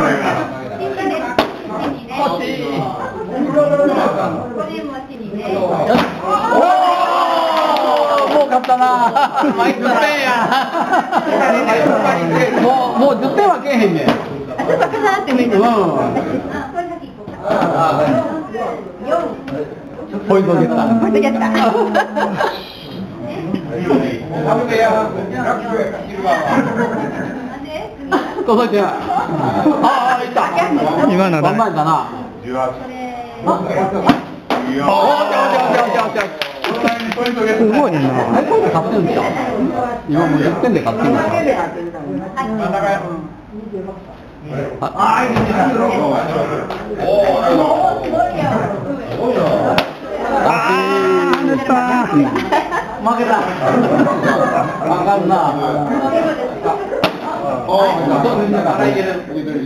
もう勝ったな。毎10点や。もう10点はけえへんねん。ちょっとかなって見て。ポイントゲッター。ポイントゲッター。届いてない。ああ、いった。今のだ。頑張ったな。すごいな。勝ってるんちゃう。今もう10点で勝ってるんちゃう。負けた。あかんな。